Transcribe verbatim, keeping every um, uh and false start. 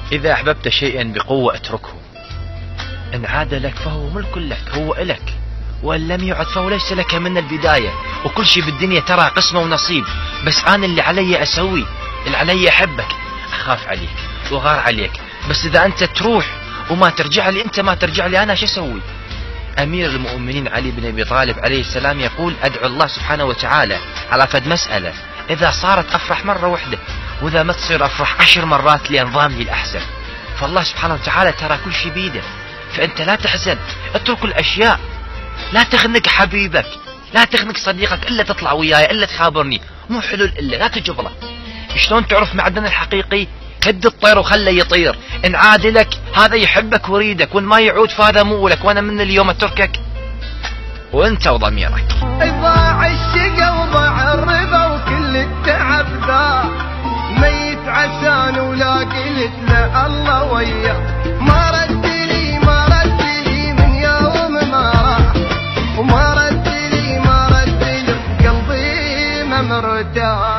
إذا أحببت شيئا بقوة اتركه، إن عاد لك فهو ملك لك، هو إلك، وإن لم يعد فهو ليس لك من البداية. وكل شيء بالدنيا ترى قسمه ونصيب، بس أنا اللي علي أسوي، اللي علي أحبك، أخاف عليك وغار عليك، بس إذا أنت تروح وما ترجع لي، أنت ما ترجع لي، أنا شو أسوي؟ أمير المؤمنين علي بن أبي طالب عليه السلام يقول: أدعو الله سبحانه وتعالى على فد مسألة، إذا صارت أفرح مرة واحدة، وإذا ما تصير أفرح عشر مرات لأنظام لي الأحسن. فالله سبحانه وتعالى ترى كل شيء بيده، فأنت لا تحزن، اترك الأشياء، لا تخنق حبيبك، لا تخنق صديقك إلا تطلع وياي، إلا تخابرني، مو حلول إلا لا تجبره. شلون تعرف معدن الحقيقي؟ هد الطير وخله يطير، إن عاد لك هذا يحبك ويريدك، وإن ما يعود فهذا مو لك، وأنا من اليوم أتركك وأنت وضميرك. ضاع الشقا وضاع الرضا وكل التعب ذا، ميت عسان ولا قلت له الله وياه، ما رد لي ما رد لي من يوم ما راح، وما رد لي ما رد لي قلبي ما مرتاح.